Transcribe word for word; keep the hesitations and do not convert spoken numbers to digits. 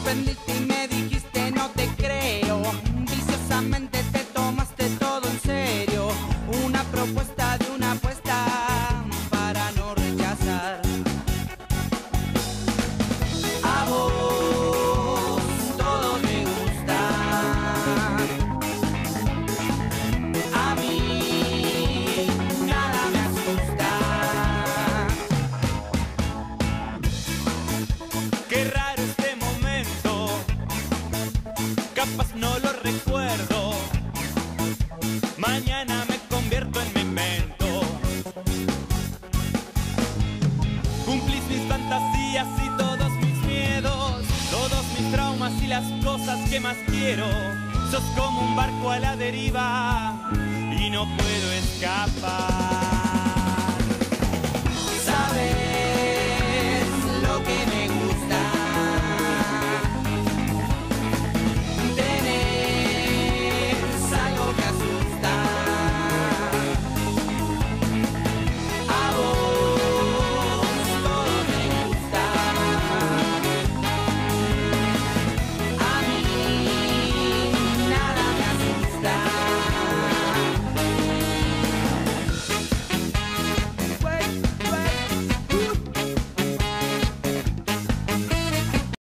sorprendiste y me dijiste no te creo. Viciosamente te tomaste todo en serio. Una propuesta de una apuesta para no rechazar. A vos todo te gusta, a mí nada me asusta. Qué raro este momento, capaz no lo recuerdo. Mañana me convierto en memento. Cumplís mis fantasías y todos mis miedos, todos mis traumas y las cosas que más quiero. Sos como un barco a la deriva y no puedo escapar.